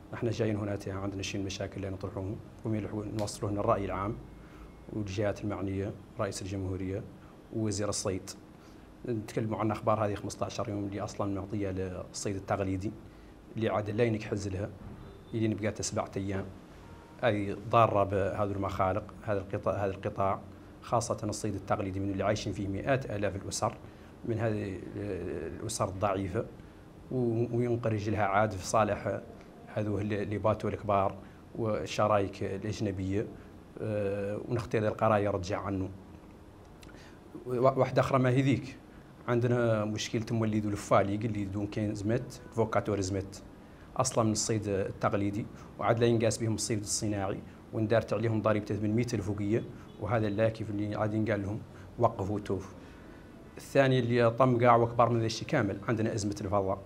احنا جايين هنا عندنا شيء المشاكل اللي نطرحوه ونوصلوه للرأي العام والجهات المعنية، رئيس الجمهورية ووزير الصيد. نتكلموا عن أخبار هذه 15 يوم اللي أصلا معطية للصيد التقليدي اللي عاد لا ينكحز لها اللي بقات 7 أيام. هذه ضارة بهذه المخالق، هذا القطاع خاصة الصيد التقليدي من اللي عايشين فيه مئات آلاف الأسر من هذه الأسر الضعيفة، وينقرج لها عاد في صالح هذو اللي باتوا الكبار والشرايك الأجنبية، ونختار القراية رجع عنه. واحدة أخرى ما هي ذيك، عندنا مشكلة مولد الفالي اللي دون كاين زمت فوكاتور زمت أصلا من الصيد التقليدي، وعاد لا ينقاس بهم الصيد الصناعي، وندارت عليهم ضريبة 800 الفوقية، وهذا لا كيف اللي عاد ينقال لهم وقفوا توف. الثاني اللي طم قاع وكبر من ذا الشيء كامل، عندنا أزمة الفضاء.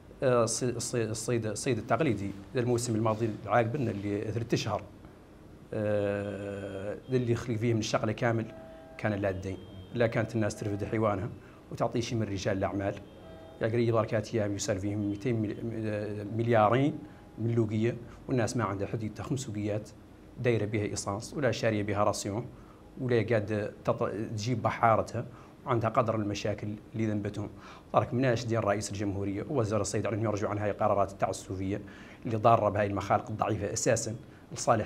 الصيد التقليدي الموسم الماضي العاقبنا اللي 3 أشهر اللي يخلي فيه من الشغله كامل كان لا الدين، لا كانت الناس ترفد حيوانها وتعطي شيء من رجال الاعمال. يا قريب بركات ايام يسال فيهم 200 مليارين من لوقيه، والناس ما عندها حد يتخم سوقيات دايره بها ايسانس ولا شاريه بها راسيون ولا قاعد تجيب بحارتها، وعندها قدر المشاكل اللي ذنبتهم. طارك مناش ديال رئيس الجمهوريه ووزير الصيد على انهم يرجعوا عن هاي القرارات التعسفيه اللي ضاره بهاي المخالق الضعيفه اساسا لصالح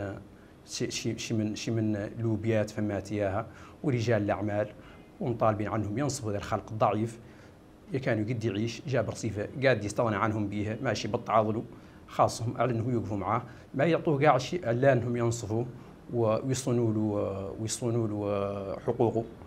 شي من لوبيات فمات اياها ورجال الاعمال، ومطالبين عنهم ينصفوا هذا الخلق الضعيف. كانوا قد يعيش جاب رصيفه قاعد يستغنى عنهم بيها ماشي بالتعاضلوا، خاصهم على انه يوقفوا معاه، ما يعطوه كاع شيء الا انهم ينصفوا ويصونوا له حقوقه.